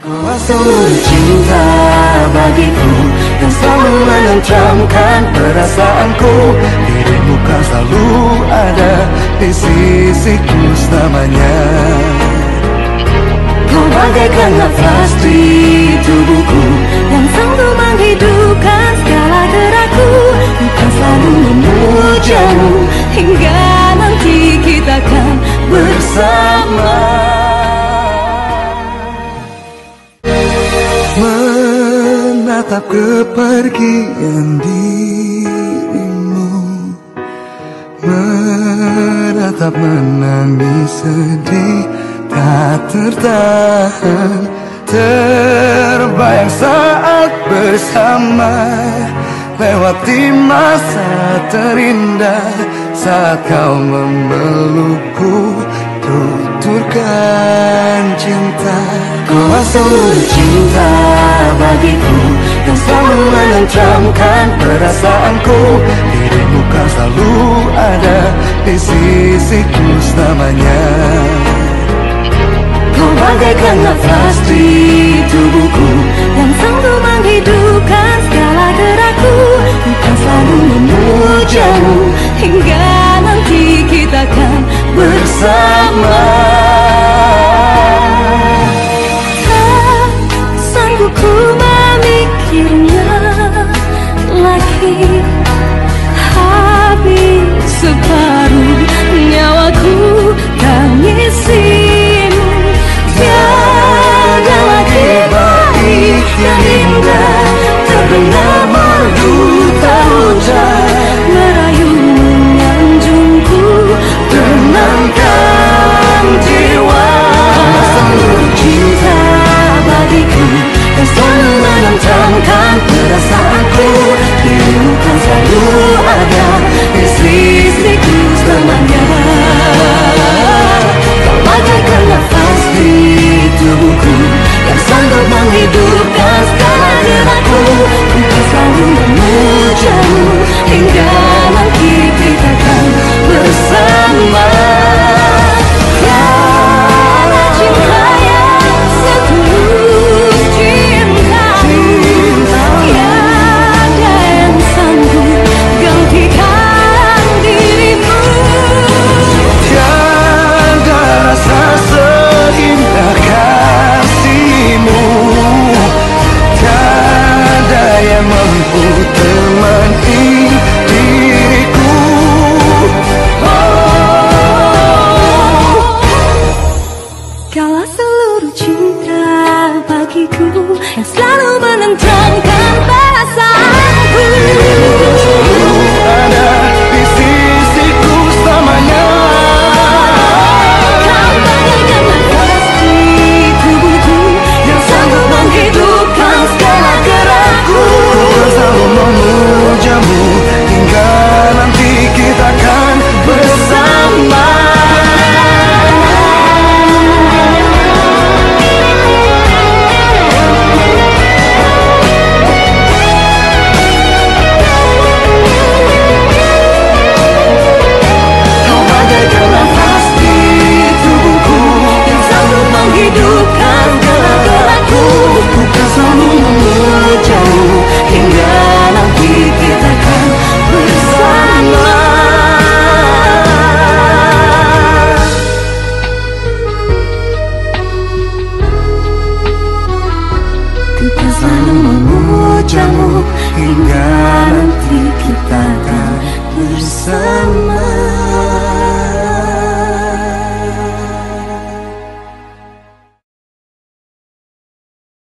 Kau seluruh cinta bagiku yang selalu menenteramkan perasaanku. Dirimu kan selalu ada di sisiku selamanya. Kau bagaikan nafas di tubuhku yang selalu menghidupkan segala gerakku. Bukan selalu memujamu hingga nanti kita akan bersama. Menatap kepergian dirimu, menatap menangis sedih tak tertahan, terbayang saat bersama, lewati masa terindah saat kau memelukku, tuturkan cinta. Kau seluruh cinta bagiku yang selalu menenteramkan perasaanku. Dirimu kan selalu ada di sisiku selamanya. Kau bagaikan nafas di tubuhku yang selalu menghidupkan segala gerakku. Bukan selalu memujamu hingga nanti kita akan bersama. Tak sanggup ku memikirnya lagi, habis separuh nyawaku tangisimu. Tiada lagi baik yang indah terdengar merdu tak hujan, merayu menyanjungku, tenangkan jiwa. Seluruh cinta bagiku yang selalu menenteramkan perasaanku. Dirimu kan selalu ada di sisiku selamanya. Kau bagaikan nafas di tubuhku yang sanggup menghidupkan segala gerakku. Ku selalu memujamu hingga nanti kita akan bersama. Tiada cinta yang setulus cintamu, tiada yang sanggup gantikan dirimu. Tiada rasa seindah kasihmu, tiada yang mampu temani diriku. Kaulah seluruh cinta bagiku yang selalu menenteramkan perasaanku. Selalu ada di sisiku selamanya. Kau bagaikan nafas di tubuhku yang sanggup menghidupkan segala gerakku. Ku selalu memujamu hingga nanti kita akan bersama. Kau bagaikan nafas di tubuhku yang sanggup menghidupkan segala gerakku. Bukan selalu memujamu hingga nanti kita akan bersama. Bukan selalu memujamu hingga nanti kita akan bersama.